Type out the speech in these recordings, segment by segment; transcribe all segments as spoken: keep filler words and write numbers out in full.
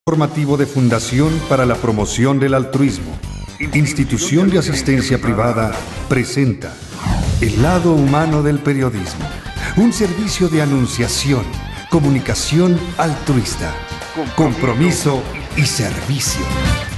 Formativo de Fundación para la Promoción del Altruismo, institución de asistencia privada, presenta El lado humano del periodismo, un servicio de anunciación, comunicación altruista, compromiso y servicio.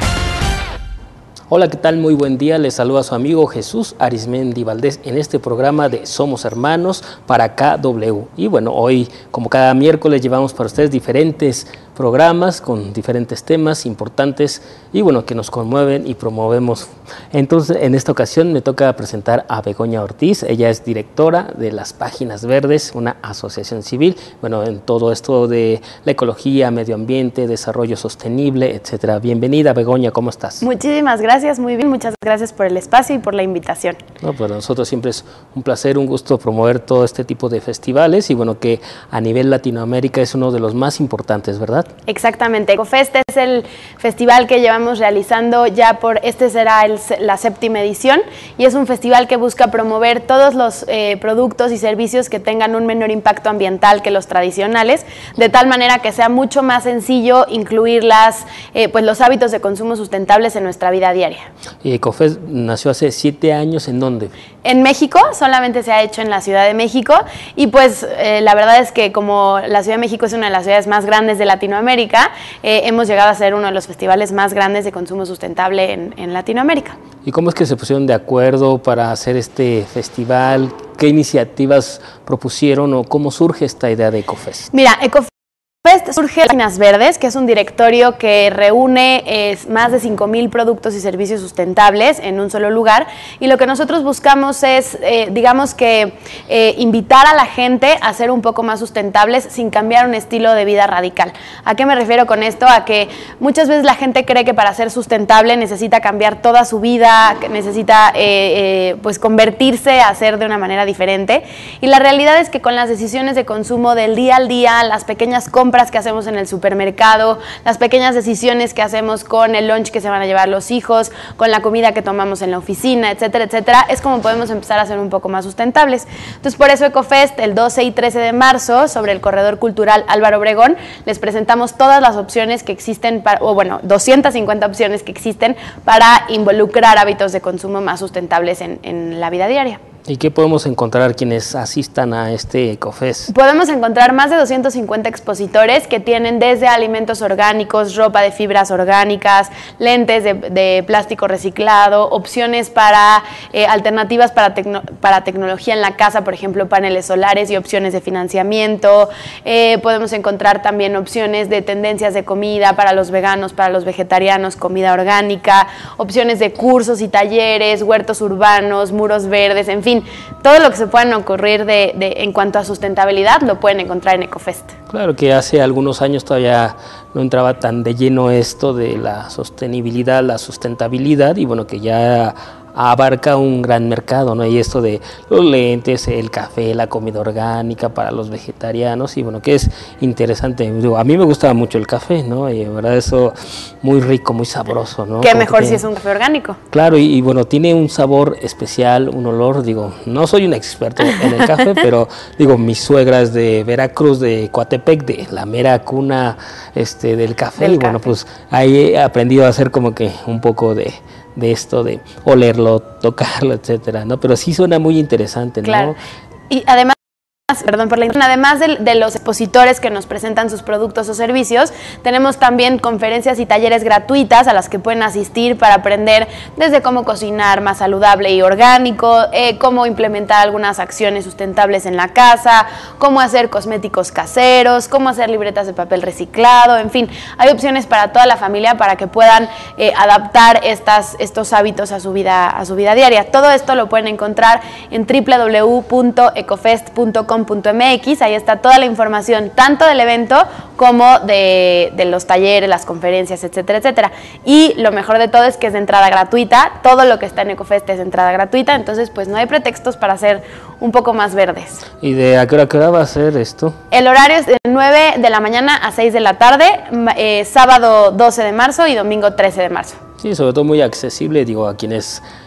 Hola, ¿qué tal? Muy buen día. Les saluda a su amigo Jesús Arismendi Valdés en este programa de Somos Hermanos para K W. Y bueno, hoy, como cada miércoles, llevamos para ustedes diferentes programas con diferentes temas importantes y bueno, que nos conmueven y promovemos. Entonces, en esta ocasión me toca presentar a Begoña Ortiz. Ella es directora de las Páginas Verdes, una asociación civil, bueno, en todo esto de la ecología, medio ambiente, desarrollo sostenible, etcétera. Bienvenida, Begoña, ¿cómo estás? Muchísimas gracias, muy bien, muchas gracias por el espacio y por la invitación. No, para nosotros siempre es un placer, un gusto promover todo este tipo de festivales y bueno, que a nivel Latinoamérica es uno de los más importantes, ¿verdad? Exactamente, EcoFest es el festival que llevamos realizando ya por, este será el, la séptima edición y es un festival que busca promover todos los eh, productos y servicios que tengan un menor impacto ambiental que los tradicionales, de tal manera que sea mucho más sencillo incluir las, eh, pues los hábitos de consumo sustentables en nuestra vida diaria. Y EcoFest nació hace siete años, ¿en dónde? En México, solamente se ha hecho en la Ciudad de México y pues eh, la verdad es que como la Ciudad de México es una de las ciudades más grandes de Latinoamérica, América, eh, hemos llegado a ser uno de los festivales más grandes de consumo sustentable en, en Latinoamérica. ¿Y cómo es que se pusieron de acuerdo para hacer este festival? ¿Qué iniciativas propusieron o cómo surge esta idea de EcoFest? Mira, EcoFest surge de Páginas Verdes, que es un directorio que reúne eh, más de cinco mil productos y servicios sustentables en un solo lugar, y lo que nosotros buscamos es, eh, digamos que, eh, invitar a la gente a ser un poco más sustentables sin cambiar un estilo de vida radical. ¿A qué me refiero con esto? A que muchas veces la gente cree que para ser sustentable necesita cambiar toda su vida, que necesita eh, eh, pues convertirse a ser de una manera diferente, y la realidad es que con las decisiones de consumo del día al día, las pequeñas compras que hacemos en el supermercado, las pequeñas decisiones que hacemos con el lunch que se van a llevar los hijos, con la comida que tomamos en la oficina, etcétera, etcétera, es como podemos empezar a ser un poco más sustentables. Entonces, por eso EcoFest, el doce y trece de marzo, sobre el Corredor Cultural Álvaro Obregón, les presentamos todas las opciones que existen, para, o bueno, doscientas cincuenta opciones que existen para involucrar hábitos de consumo más sustentables en, en la vida diaria. ¿Y qué podemos encontrar quienes asistan a este EcoFest? Podemos encontrar más de doscientos cincuenta expositores que tienen desde alimentos orgánicos, ropa de fibras orgánicas, lentes de, de plástico reciclado, opciones para eh, alternativas para, tecno, para tecnología en la casa, por ejemplo, paneles solares y opciones de financiamiento. Eh, podemos encontrar también opciones de tendencias de comida para los veganos, para los vegetarianos, comida orgánica, opciones de cursos y talleres, huertos urbanos, muros verdes, en fin. Todo lo que se puedan ocurrir de, de, en cuanto a sustentabilidad lo pueden encontrar en EcoFest. Claro que hace algunos años todavía no entraba tan de lleno esto de la sostenibilidad, la sustentabilidad, y bueno, que ya abarca un gran mercado, ¿no? Y esto de los lentes, el café, la comida orgánica para los vegetarianos, y bueno, que es interesante. Digo, a mí me gusta mucho el café, ¿no? Y de verdad eso muy rico, muy sabroso, ¿no? Qué Como mejor que, si es un café orgánico. Claro, y, y bueno, tiene un sabor especial, un olor, digo, no soy un experto en el café, pero digo, mi suegra es de Veracruz, de Coatepec, de la mera cuna este, del café, del y bueno, café. Pues ahí he aprendido a hacer como que un poco de de esto de olerlo, tocarlo, etcétera, ¿no? Pero sí suena muy interesante, ¿no? Claro. Y además, perdón por la además de, de los expositores que nos presentan sus productos o servicios, tenemos también conferencias y talleres gratuitas a las que pueden asistir para aprender desde cómo cocinar más saludable y orgánico, eh, cómo implementar algunas acciones sustentables en la casa, cómo hacer cosméticos caseros, cómo hacer libretas de papel reciclado, en fin, hay opciones para toda la familia para que puedan eh, adaptar estas, estos hábitos a su vida, a su vida diaria. Todo esto lo pueden encontrar en w w w punto ecofest punto com punto m x, ahí está toda la información tanto del evento como de, de los talleres, las conferencias, etcétera, etcétera. Y lo mejor de todo es que es de entrada gratuita, todo lo que está en EcoFest es de entrada gratuita, entonces pues no hay pretextos para ser un poco más verdes. ¿Y de a qué hora, a qué hora va a ser esto? El horario es de nueve de la mañana a seis de la tarde, eh, sábado doce de marzo y domingo trece de marzo. Sí, sobre todo muy accesible, digo, a quienes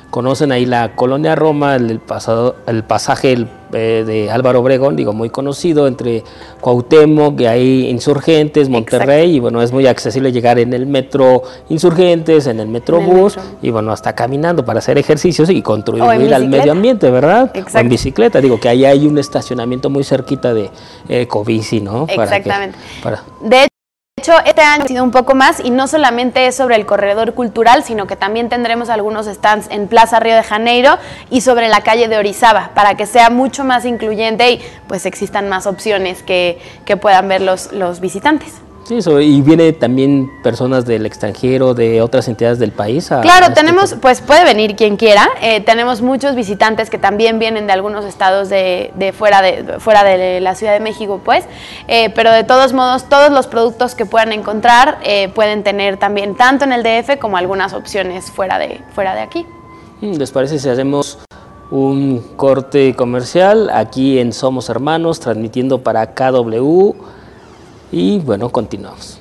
conocen ahí la Colonia Roma, el, el, pasado, el pasaje el, eh, de Álvaro Obregón, digo, muy conocido, entre Cuauhtémoc y ahí Insurgentes, Monterrey. Exacto. Y bueno, es muy accesible llegar en el metro Insurgentes, en el Metrobús, metro. Y bueno, hasta caminando para hacer ejercicios y contribuir al medio ambiente, ¿verdad? Exacto. O en bicicleta, digo que ahí hay un estacionamiento muy cerquita de eh, Ecobici, ¿no? Exactamente. Para que, para... De De hecho, este año ha sido un poco más y no solamente es sobre el corredor cultural, sino que también tendremos algunos stands en Plaza Río de Janeiro y sobre la calle de Orizaba, para que sea mucho más incluyente y pues existan más opciones que, que puedan ver los, los visitantes. Sí, eso, y viene también personas del extranjero, de otras entidades del país. A, claro, a tenemos, este... pues puede venir quien quiera. Eh, tenemos muchos visitantes que también vienen de algunos estados de, de, fuera, de fuera de la Ciudad de México, pues. Eh, pero de todos modos, todos los productos que puedan encontrar eh, pueden tener también tanto en el D F como algunas opciones fuera de, fuera de aquí. ¿Les parece si hacemos un corte comercial aquí en Somos Hermanos, transmitiendo para K W? Y bueno, continuamos.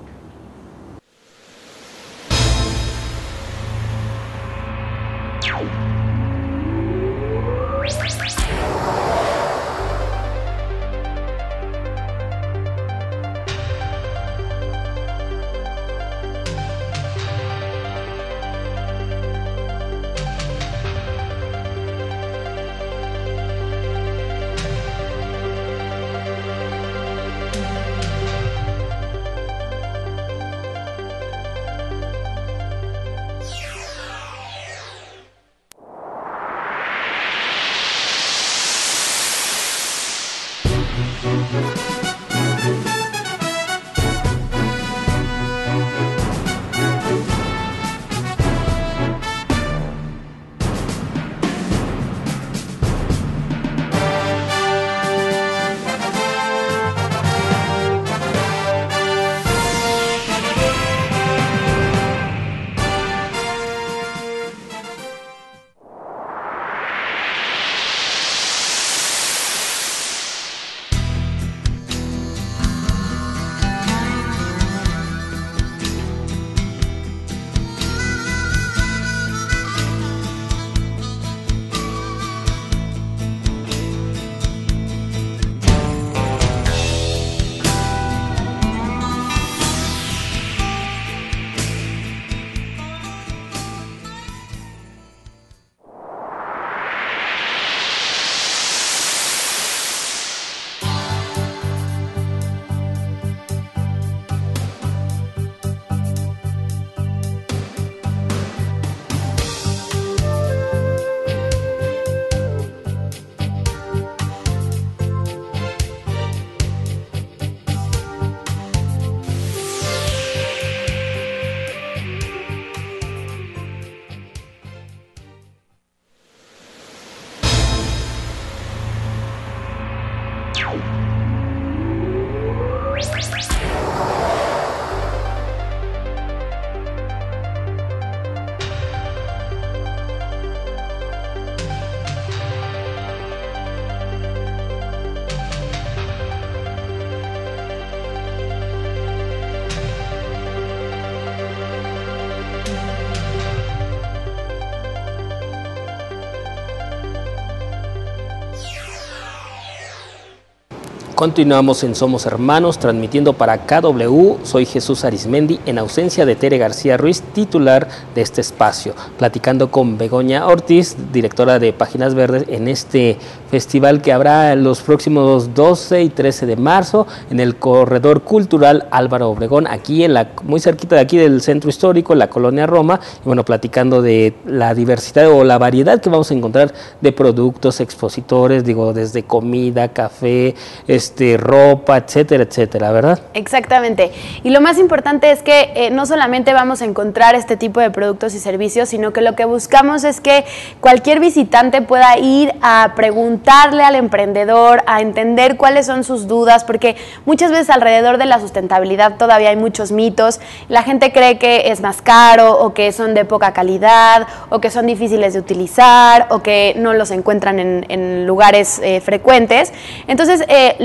Continuamos en Somos Hermanos, transmitiendo para K W. Soy Jesús Arismendi, en ausencia de Tere García Ruiz, titular de este espacio, platicando con Begoña Ortiz, directora de Páginas Verdes, en este festival que habrá los próximos doce y trece de marzo en el Corredor Cultural Álvaro Obregón, aquí en la muy cerquita de aquí del Centro Histórico, en la Colonia Roma, y bueno, platicando de la diversidad o la variedad que vamos a encontrar de productos, expositores, digo, desde comida, café, Este, ropa, etcétera, etcétera, ¿verdad? Exactamente. Y lo más importante es que eh, no solamente vamos a encontrar este tipo de productos y servicios, sino que lo que buscamos es que cualquier visitante pueda ir a preguntarle al emprendedor, a entender cuáles son sus dudas, porque muchas veces alrededor de la sustentabilidad todavía hay muchos mitos. La gente cree que es más caro, o que son de poca calidad, o que son difíciles de utilizar, o que no los encuentran en, en lugares eh, frecuentes. Entonces, eh, lo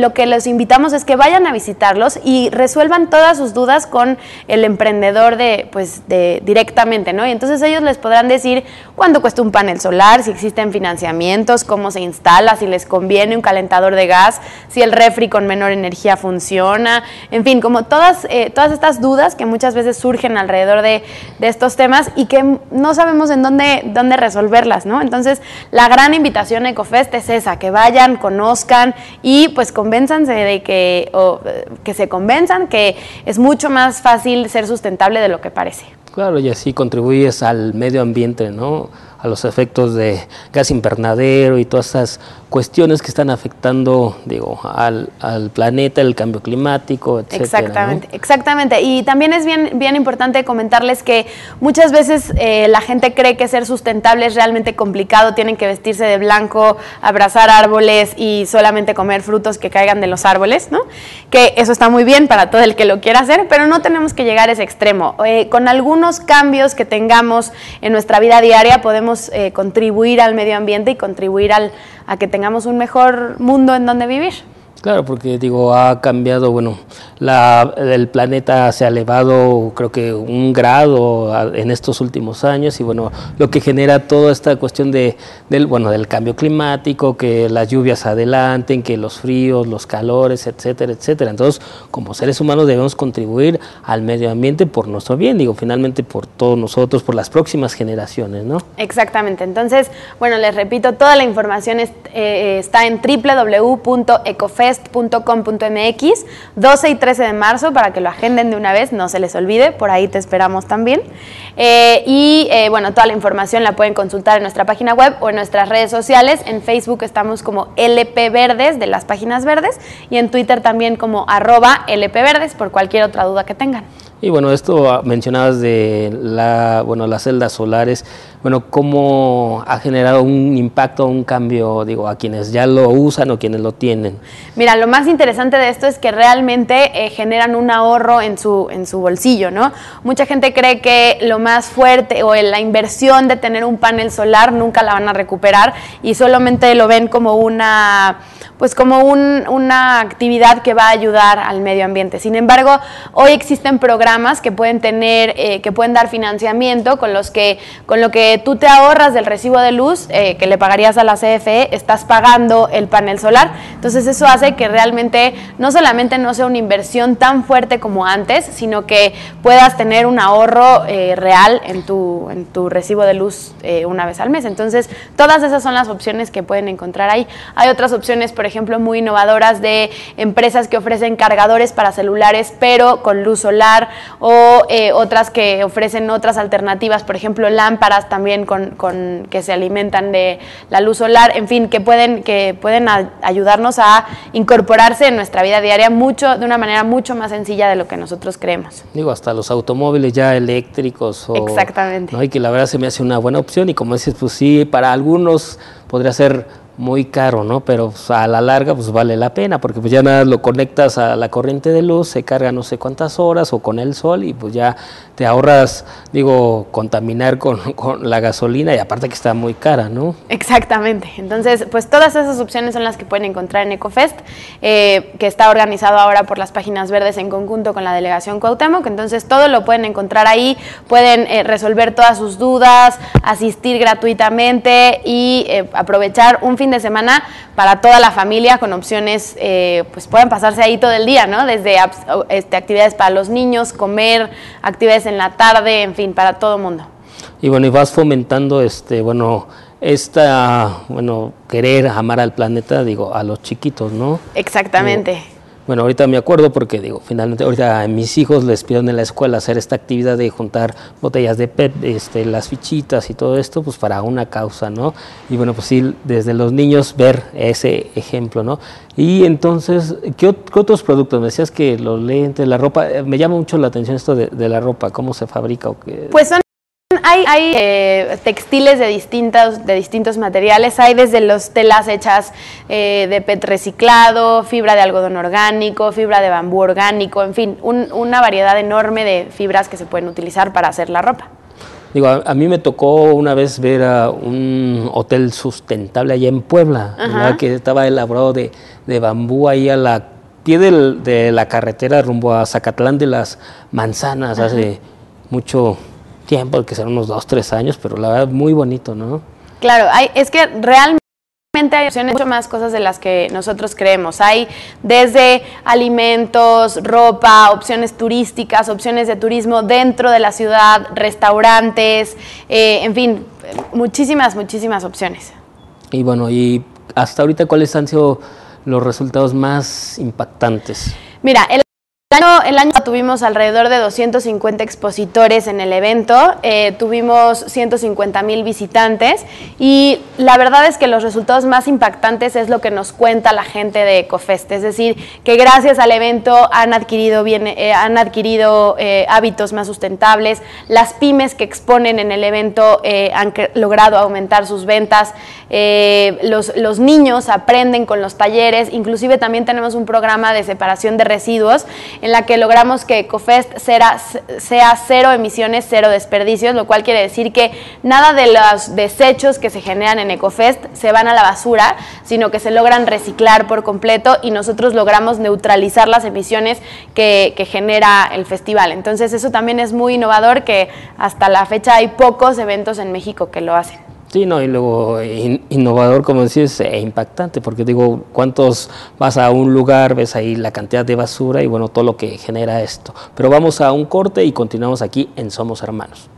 lo que les invitamos es que vayan a visitarlos y resuelvan todas sus dudas con el emprendedor de, pues, de, directamente, ¿no? Y entonces ellos les podrán decir cuánto cuesta un panel solar, si existen financiamientos, cómo se instala, si les conviene un calentador de gas, si el refri con menor energía funciona, en fin, como todas, eh, todas estas dudas que muchas veces surgen alrededor de, de estos temas y que no sabemos en dónde, dónde resolverlas, ¿no? Entonces, la gran invitación a EcoFest es esa, que vayan, conozcan y pues convénzanse de que, o, que se convenzan que es mucho más fácil ser sustentable de lo que parece. Claro, y así contribuyes al medio ambiente, ¿no? A los efectos de gas invernadero y todas esas cuestiones que están afectando, digo, al, al planeta, el cambio climático, etcétera. Exactamente, ¿no? exactamente. Y también es bien, bien importante comentarles que muchas veces eh, la gente cree que ser sustentable es realmente complicado, tienen que vestirse de blanco, abrazar árboles y solamente comer frutos que caigan de los árboles, ¿no? Que eso está muy bien para todo el que lo quiera hacer, pero no tenemos que llegar a ese extremo. Eh, con algunos cambios que tengamos en nuestra vida diaria podemos Eh, contribuir al medio ambiente y contribuir al, a que tengamos un mejor mundo en donde vivir. Claro, porque digo, ha cambiado, bueno, la, el planeta se ha elevado creo que un grado a, en estos últimos años y bueno, lo que genera toda esta cuestión de, del, bueno, del cambio climático, que las lluvias adelanten, que los fríos, los calores, etcétera, etcétera. Entonces, como seres humanos debemos contribuir al medio ambiente por nuestro bien, digo, finalmente por todos nosotros, por las próximas generaciones, ¿no? Exactamente. Entonces, bueno, les repito, toda la información es, eh, está en w w w punto ecofest punto com punto m x, doce y trece de marzo, para que lo agenden de una vez, no se les olvide, por ahí te esperamos también. Eh, y eh, bueno, toda la información la pueden consultar en nuestra página web o en nuestras redes sociales. En Facebook estamos como L P Verdes, de las páginas verdes, y en Twitter también como arroba L P Verdes, por cualquier otra duda que tengan. Y bueno, esto mencionabas de la, bueno, las celdas solares, bueno, ¿cómo ha generado un impacto, un cambio, digo, a quienes ya lo usan o quienes lo tienen? Mira, lo más interesante de esto es que realmente eh, generan un ahorro en su, en su bolsillo, ¿no? Mucha gente cree que lo más fuerte o la inversión de tener un panel solar nunca la van a recuperar y solamente lo ven como una, pues como un, una actividad que va a ayudar al medio ambiente. Sin embargo, hoy existen programas que pueden tener, eh, que pueden dar financiamiento con los que, con lo que tú te ahorras del recibo de luz eh, que le pagarías a la C F E, estás pagando el panel solar. Entonces eso hace que realmente no solamente no sea una inversión tan fuerte como antes, sino que puedas tener un ahorro eh, real en tu, en tu recibo de luz eh, una vez al mes. Entonces todas esas son las opciones que pueden encontrar ahí. Hay otras opciones, por ejemplo, muy innovadoras de empresas que ofrecen cargadores para celulares, pero con luz solar, o eh, otras que ofrecen otras alternativas, por ejemplo, lámparas también con, con que se alimentan de la luz solar, en fin, que pueden, que pueden a, ayudarnos a incorporarse en nuestra vida diaria mucho, de una manera mucho más sencilla de lo que nosotros creemos. Digo, hasta los automóviles ya eléctricos. O, exactamente. ¿no? Y que la verdad se me hace una buena opción y como dices, pues sí, para algunos podría ser muy caro, ¿no? Pero pues, a la larga pues vale la pena porque pues ya nada lo conectas a la corriente de luz, se carga no sé cuántas horas o con el sol y pues ya te ahorras, digo, contaminar con, con la gasolina y aparte que está muy cara, ¿no? Exactamente. Entonces, pues todas esas opciones son las que pueden encontrar en EcoFest, eh, que está organizado ahora por las páginas verdes en conjunto con la delegación Cuauhtémoc. Entonces todo lo pueden encontrar ahí, pueden eh, resolver todas sus dudas, asistir gratuitamente y eh, aprovechar un fin de semana para toda la familia con opciones, eh, pues pueden pasarse ahí todo el día, ¿no? Desde este, actividades para los niños, comer, actividades en la tarde, en fin, para todo el mundo. Y bueno, y vas fomentando, este, bueno, esta, bueno, querer amar al planeta, digo, a los chiquitos, ¿no? Exactamente. Digo, bueno, ahorita me acuerdo porque, digo, finalmente ahorita a mis hijos les pidieron en la escuela hacer esta actividad de juntar botellas de P E T, este, las fichitas y todo esto, pues para una causa, ¿no? Y bueno, pues sí, desde los niños ver ese ejemplo, ¿no? Y entonces, ¿qué, qué otros productos? Me decías que los lentes, la ropa, me llama mucho la atención esto de, de la ropa, ¿cómo se fabrica o qué? Pues son Hay, hay eh, textiles de distintos, de distintos materiales, hay desde los telas hechas eh, de P E T reciclado, fibra de algodón orgánico, fibra de bambú orgánico, en fin, un, una variedad enorme de fibras que se pueden utilizar para hacer la ropa. Digo, a, a mí me tocó una vez ver a un hotel sustentable allá en Puebla, ¿verdad? Que estaba elaborado de, de bambú ahí a la pie del, de la carretera rumbo a Zacatlán de las Manzanas. Ajá. Hace mucho tiempo, que serán unos dos, tres años, pero la verdad muy bonito, ¿no? Claro, hay, es que realmente hay opciones, mucho más cosas de las que nosotros creemos. Hay desde alimentos, ropa, opciones turísticas, opciones de turismo dentro de la ciudad, restaurantes, eh, en fin, muchísimas, muchísimas opciones. Y bueno, y hasta ahorita, ¿cuáles han sido los resultados más impactantes? Mira, el El año, el año tuvimos alrededor de doscientos cincuenta expositores en el evento, eh, tuvimos ciento cincuenta mil visitantes y la verdad es que los resultados más impactantes es lo que nos cuenta la gente de Ecofest, es decir, que gracias al evento han adquirido, bien, eh, han adquirido eh, hábitos más sustentables, las pymes que exponen en el evento eh, han logrado aumentar sus ventas, eh, los, los niños aprenden con los talleres, inclusive también tenemos un programa de separación de residuos en la que logramos que Ecofest sea, sea cero emisiones, cero desperdicios, lo cual quiere decir que nada de los desechos que se generan en Ecofest se van a la basura, sino que se logran reciclar por completo y nosotros logramos neutralizar las emisiones que, que genera el festival. Entonces eso también es muy innovador, que hasta la fecha hay pocos eventos en México que lo hacen. Sí, no, y luego in, innovador, como decís, e impactante, porque digo, ¿cuántos vas a un lugar, ves ahí la cantidad de basura y bueno, todo lo que genera esto? Pero vamos a un corte y continuamos aquí en Somos Hermanos.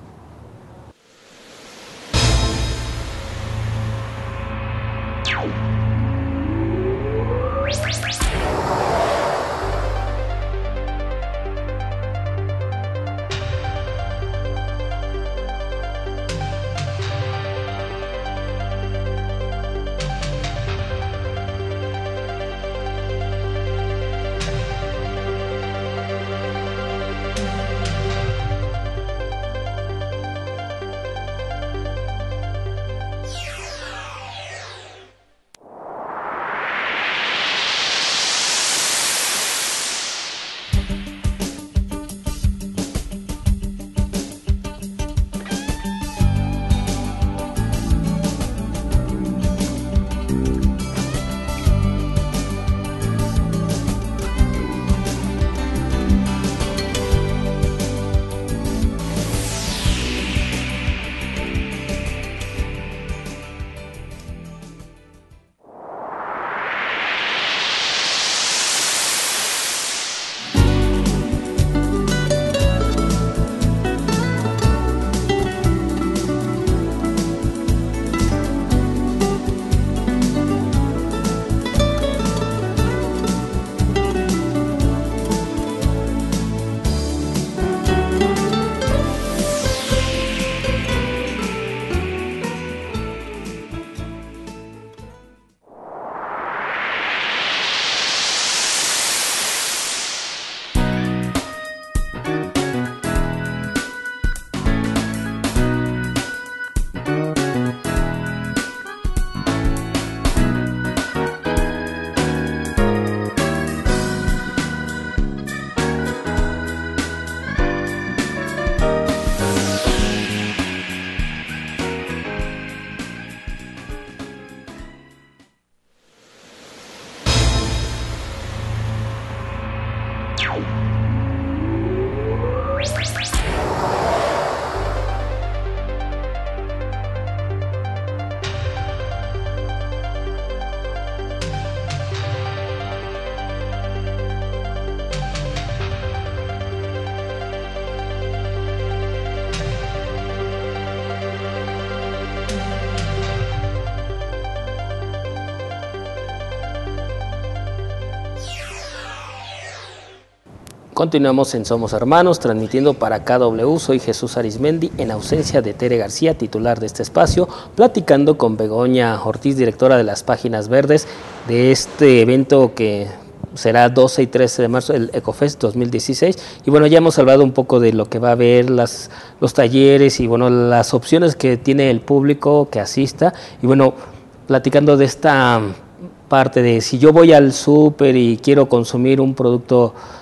Continuamos en Somos Hermanos, transmitiendo para K W. Soy Jesús Arismendi, en ausencia de Tere García, titular de este espacio, platicando con Begoña Ortiz, directora de las Páginas Verdes, de este evento que será doce y trece de marzo, el Ecofest dos mil dieciséis. Y bueno, ya hemos hablado un poco de lo que va a haber, las, los talleres y bueno, las opciones que tiene el público que asista. Y bueno, platicando de esta parte de si yo voy al súper y quiero consumir un producto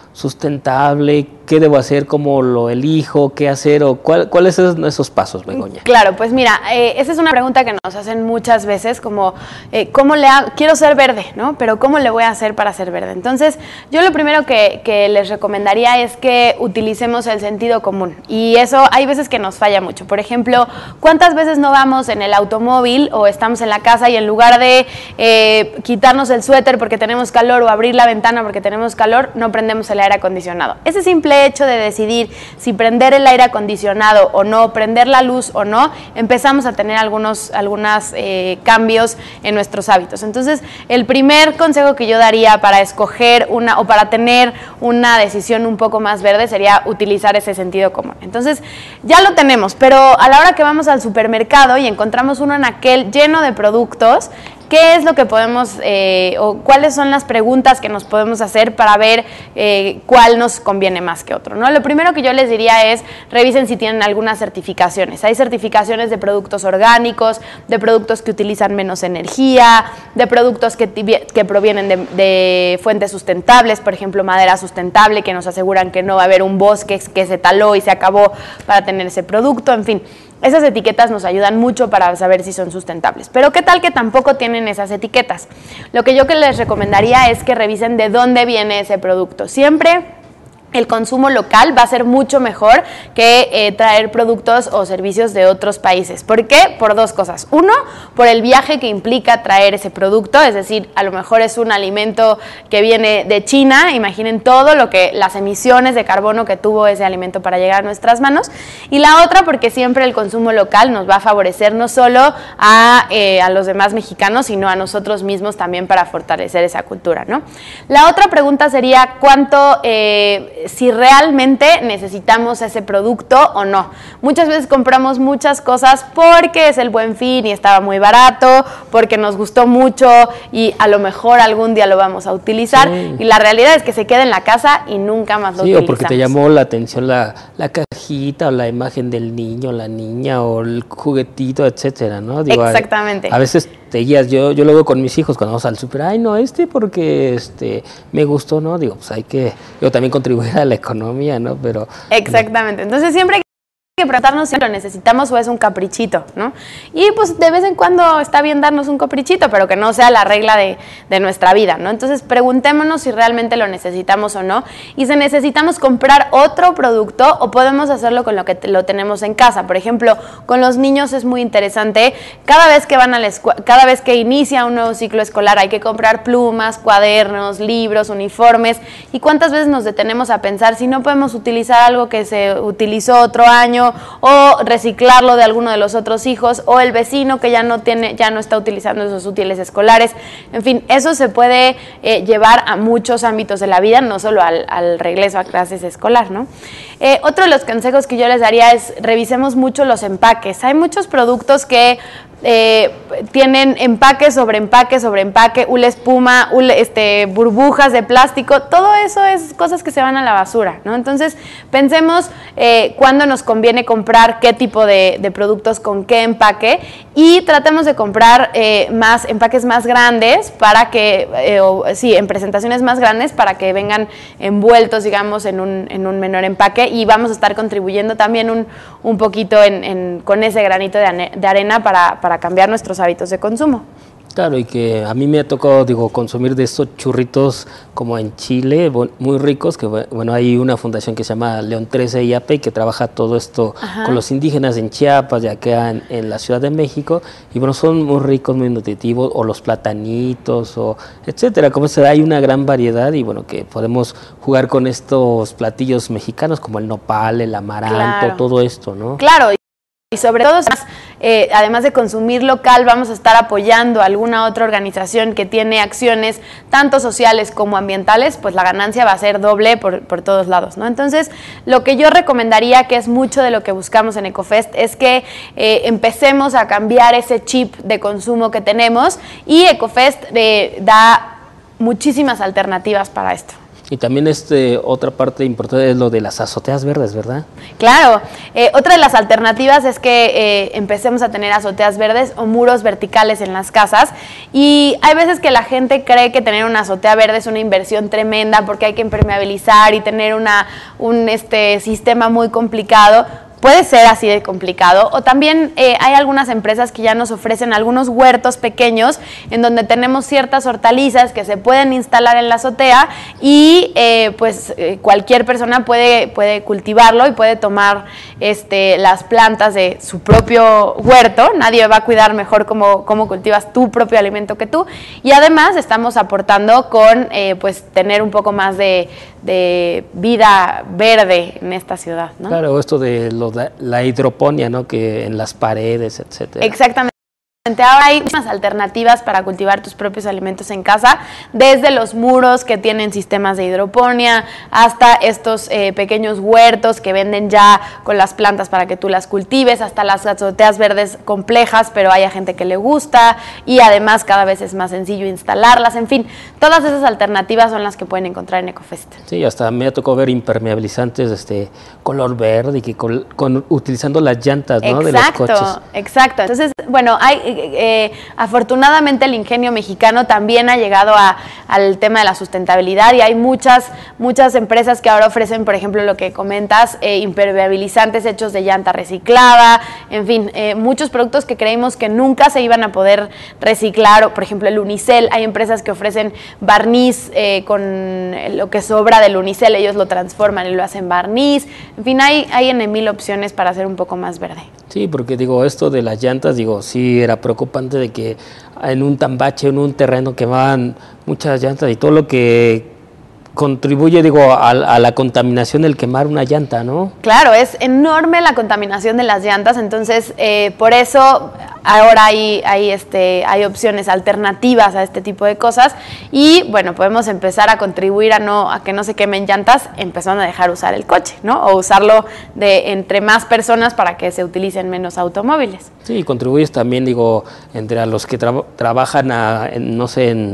sustentable? ¿Qué debo hacer? ¿Cómo lo elijo? ¿Qué hacer? ¿O cuál, cuáles son esos pasos, Begoña? Claro, pues mira, eh, esa es una pregunta que nos hacen muchas veces, como, eh, ¿cómo le hago? Quiero ser verde, ¿no? Pero ¿cómo le voy a hacer para ser verde? Entonces, yo lo primero que, que les recomendaría es que utilicemos el sentido común. Y eso hay veces que nos falla mucho. Por ejemplo, ¿cuántas veces no vamos en el automóvil o estamos en la casa y en lugar de eh, quitarnos el suéter porque tenemos calor o abrir la ventana porque tenemos calor, no prendemos el aire acondicionado? Ese simple hecho de decidir si prender el aire acondicionado o no, prender la luz o no, empezamos a tener algunos algunos, eh, cambios en nuestros hábitos. Entonces, el primer consejo que yo daría para escoger una o para tener una decisión un poco más verde sería utilizar ese sentido común. Entonces, ya lo tenemos, pero a la hora que vamos al supermercado y encontramos uno en aquel lleno de productos, ¿qué es lo que podemos, eh, o cuáles son las preguntas que nos podemos hacer para ver eh, cuál nos conviene más que otro, ¿no? Lo primero que yo les diría es, revisen si tienen algunas certificaciones. Hay certificaciones de productos orgánicos, de productos que utilizan menos energía, de productos que, que provienen de, de fuentes sustentables, por ejemplo, madera sustentable, que nos aseguran que no va a haber un bosque que se taló y se acabó para tener ese producto, en fin. Esas etiquetas nos ayudan mucho para saber si son sustentables. Pero ¿qué tal que tampoco tienen esas etiquetas? Lo que yo que les recomendaría es que revisen de dónde viene ese producto. Siempre el consumo local va a ser mucho mejor que eh, traer productos o servicios de otros países. ¿Por qué? Por dos cosas. Uno, por el viaje que implica traer ese producto, es decir, a lo mejor es un alimento que viene de China, imaginen todo lo que, las emisiones de carbono que tuvo ese alimento para llegar a nuestras manos. Y la otra, porque siempre el consumo local nos va a favorecer no solo a, eh, a los demás mexicanos, sino a nosotros mismos también para fortalecer esa cultura, ¿no? La otra pregunta sería, ¿cuánto... Eh, si realmente necesitamos ese producto o no? Muchas veces compramos muchas cosas porque es el Buen Fin y estaba muy barato, porque nos gustó mucho y a lo mejor algún día lo vamos a utilizar, sí. Y la realidad es que se queda en la casa y nunca más lo sí, utilizamos. Sí, o porque te llamó la atención la, la cajita o la imagen del niño, la niña o el juguetito, etcétera, ¿no? Digo, exactamente. A, a veces te guías, yo, yo lo veo con mis hijos cuando vamos al súper, ay no, este porque este me gustó, ¿no? Digo, pues hay que, yo también contribuir a la economía, ¿no? Pero exactamente. Entonces siempre hay que preguntarnos si lo necesitamos o es un caprichito, ¿no? Y pues de vez en cuando está bien darnos un caprichito, pero que no sea la regla de, de nuestra vida, ¿no? Entonces preguntémonos si realmente lo necesitamos o no, y si necesitamos comprar otro producto o podemos hacerlo con lo que te, lo tenemos en casa. Por ejemplo, con los niños es muy interesante, cada vez que van a la escuela, cada vez que inicia un nuevo ciclo escolar hay que comprar plumas, cuadernos, libros, uniformes, y cuántas veces nos detenemos a pensar si no podemos utilizar algo que se utilizó otro año o reciclarlo de alguno de los otros hijos o el vecino que ya no tiene, ya no está utilizando esos útiles escolares. En fin, eso se puede eh, llevar a muchos ámbitos de la vida, no solo al, al regreso a clases escolar, ¿no? Eh, otro de los consejos que yo les daría es revisemos mucho los empaques. Hay muchos productos que Eh, tienen empaque sobre empaque sobre empaque, hule espuma, hule, este, burbujas de plástico, todo eso es cosas que se van a la basura, ¿no? Entonces pensemos eh, cuándo nos conviene comprar qué tipo de, de productos con qué empaque y tratemos de comprar eh, más empaques más grandes para que, eh, o, sí, en presentaciones más grandes para que vengan envueltos, digamos, en un, en un menor empaque, y vamos a estar contribuyendo también un, un poquito en, en, con ese granito de, de arena para, para para cambiar nuestros hábitos de consumo. Claro, y que a mí me ha tocado, digo, consumir de estos churritos como en Chile, muy ricos, que bueno, hay una fundación que se llama León trece I A P E que trabaja todo esto Ajá. con los indígenas en Chiapas, ya que en, en la Ciudad de México, y bueno, son muy ricos, muy nutritivos, o los platanitos, o etcétera, como se hay una gran variedad, y bueno, que podemos jugar con estos platillos mexicanos, como el nopal, el amaranto, claro. todo esto, ¿no? Claro. Y sobre todo, eh, además de consumir local, vamos a estar apoyando a alguna otra organización que tiene acciones tanto sociales como ambientales, pues la ganancia va a ser doble por, por todos lados, ¿no? Entonces, lo que yo recomendaría, que es mucho de lo que buscamos en Ecofest, es que eh, empecemos a cambiar ese chip de consumo que tenemos, y Ecofest eh, da muchísimas alternativas para esto. Y también este, otra parte importante es lo de las azoteas verdes, ¿verdad? Claro, eh, otra de las alternativas es que eh, empecemos a tener azoteas verdes o muros verticales en las casas, y hay veces que la gente cree que tener una azotea verde es una inversión tremenda porque hay que impermeabilizar y tener una, un este, sistema muy complicado. Puede ser así de complicado, o también eh, hay algunas empresas que ya nos ofrecen algunos huertos pequeños en donde tenemos ciertas hortalizas que se pueden instalar en la azotea y eh, pues eh, cualquier persona puede, puede cultivarlo y puede tomar este, las plantas de su propio huerto. Nadie va a cuidar mejor cómo, cómo cultivas tu propio alimento que tú, y además estamos aportando con eh, pues tener un poco más de, de vida verde en esta ciudad, ¿no? Claro, esto de los la hidroponía, ¿no? Que en las paredes, etcétera. Exactamente. Ahora hay unas alternativas para cultivar tus propios alimentos en casa, desde los muros que tienen sistemas de hidroponía hasta estos eh, pequeños huertos que venden ya con las plantas para que tú las cultives, hasta las azoteas verdes complejas, pero hay gente que le gusta, y además cada vez es más sencillo instalarlas. En fin, todas esas alternativas son las que pueden encontrar en Ecofest. Sí, hasta me ha tocado ver impermeabilizantes este color verde y que con, con, utilizando las llantas, ¿no? Exacto, de los coches. Exacto. Entonces, bueno, hay Eh, afortunadamente el ingenio mexicano también ha llegado a, al tema de la sustentabilidad, y hay muchas, muchas empresas que ahora ofrecen, por ejemplo, lo que comentas, eh, impermeabilizantes hechos de llanta reciclada, en fin, eh, muchos productos que creímos que nunca se iban a poder reciclar, o por ejemplo el unicel. Hay empresas que ofrecen barniz eh, con lo que sobra del unicel, ellos lo transforman y lo hacen barniz. En fin, hay, hay en mil opciones para hacer un poco más verde. Sí, porque digo, esto de las llantas, digo, sí era preocupante de que en un tambache, en un terreno quemaban muchas llantas, y todo lo que contribuye, digo, a, a la contaminación del quemar una llanta, ¿no? Claro, es enorme la contaminación de las llantas, entonces eh, por eso ahora hay, hay, este, hay opciones alternativas a este tipo de cosas, y bueno, podemos empezar a contribuir a, no, a que no se quemen llantas, empezando a dejar usar el coche, ¿no? O usarlo de entre más personas para que se utilicen menos automóviles. Sí, contribuyes también, digo, entre a los que tra trabajan, a, en, no sé, en,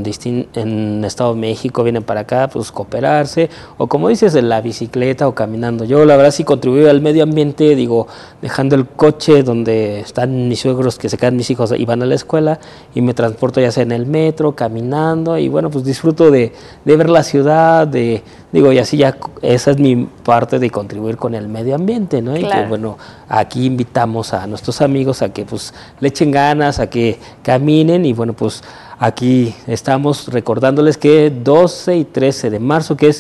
en Estado de México, vienen para acá, pues cooperarse, o como dices, en la bicicleta o caminando. Yo la verdad sí contribuyo al medio ambiente, digo, dejando el coche donde están mis suegros, que se quedan mis hijos y van a la escuela, y me transporto ya sea en el metro, caminando, y bueno, pues disfruto de, de ver la ciudad, de, digo, y así ya, esa es mi parte de contribuir con el medio ambiente, ¿no? Claro. Y que bueno, aquí invitamos a nuestros amigos a que pues le echen ganas, a que caminen, y bueno, pues aquí estamos recordándoles que doce y trece de marzo, que es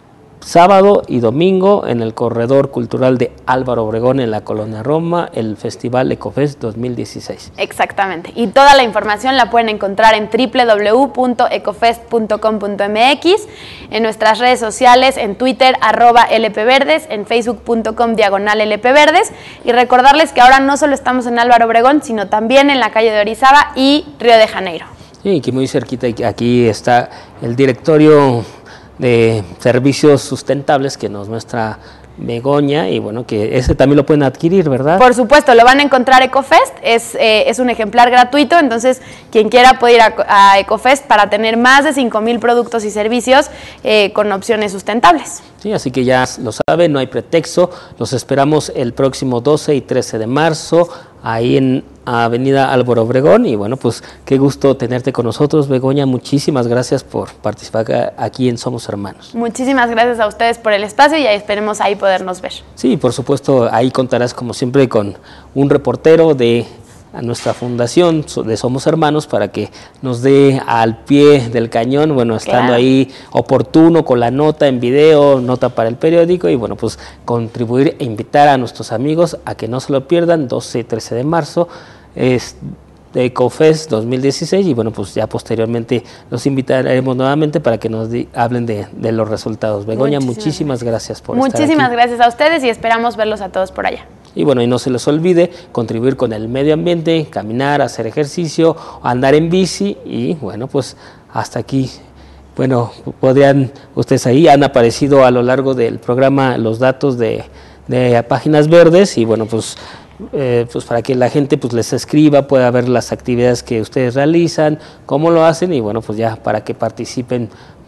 sábado y domingo, en el Corredor Cultural de Álvaro Obregón, en la Colonia Roma, el Festival Ecofest dos mil dieciséis. Exactamente, y toda la información la pueden encontrar en doble u doble u doble u punto ecofest punto com punto m x, en nuestras redes sociales, en Twitter, arroba lpverdes, en facebook punto com diagonal lpverdes, y recordarles que ahora no solo estamos en Álvaro Obregón, sino también en la calle de Orizaba y Río de Janeiro. Sí, que muy cerquita, aquí está el directorio de servicios sustentables que nos muestra Begoña, y bueno, que ese también lo pueden adquirir, ¿verdad? Por supuesto, lo van a encontrar Ecofest, es, eh, es un ejemplar gratuito, entonces quien quiera puede ir a, a Ecofest para tener más de cinco mil productos y servicios eh, con opciones sustentables. Sí, así que ya lo saben, no hay pretexto, los esperamos el próximo doce y trece de marzo, ahí en Avenida Álvaro Obregón, y bueno, pues qué gusto tenerte con nosotros, Begoña, muchísimas gracias por participar aquí en Somos Hermanos. Muchísimas gracias a ustedes por el espacio, y ahí esperemos ahí podernos ver. Sí, por supuesto, ahí contarás como siempre con un reportero de a nuestra fundación de Somos Hermanos para que nos dé al pie del cañón, bueno, estando claro. ahí oportuno con la nota en video, nota para el periódico, y bueno, pues contribuir e invitar a nuestros amigos a que no se lo pierdan, doce y trece de marzo, es de Ecofest dos mil dieciséis, y bueno, pues ya posteriormente los invitaremos nuevamente para que nos di, hablen de, de los resultados. Begoña, muchísimas, muchísimas gracias por muchísimas estar aquí. Muchísimas gracias a ustedes, y esperamos verlos a todos por allá. Y bueno, y no se les olvide contribuir con el medio ambiente, caminar, hacer ejercicio, andar en bici, y bueno, pues hasta aquí. Bueno, podrían ustedes ahí, han aparecido a lo largo del programa los datos de, de Páginas Verdes, y bueno, pues Eh, pues para que la gente pues les escriba, pueda ver las actividades que ustedes realizan, cómo lo hacen, y bueno, pues ya para que participen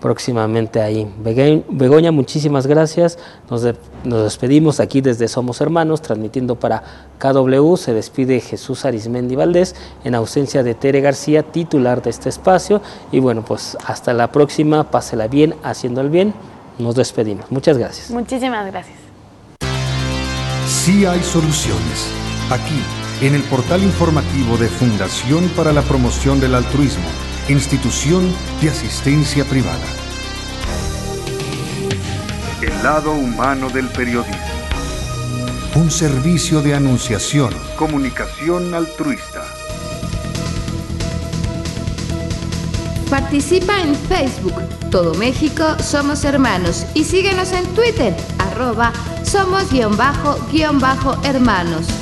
próximamente ahí. Begoña, muchísimas gracias. Nos, de, nos despedimos aquí desde Somos Hermanos, transmitiendo para K W. Se despide Jesús Arizmendi Valdés, en ausencia de Tere García, titular de este espacio. Y bueno, pues hasta la próxima. Pásela bien, haciendo el bien. Nos despedimos. Muchas gracias. Muchísimas gracias. Sí hay soluciones. Aquí, en el portal informativo de Fundación para la Promoción del Altruismo, Institución de Asistencia Privada. El lado humano del periodismo. Un servicio de anunciación, comunicación altruista. Participa en Facebook, Todo México Somos Hermanos, y síguenos en Twitter, arroba somos guión bajo guión bajo hermanos.